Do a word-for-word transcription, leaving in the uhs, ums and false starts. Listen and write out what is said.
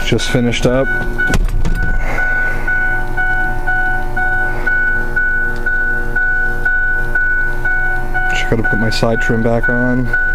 Just finished up. Just gotta put my side trim back on.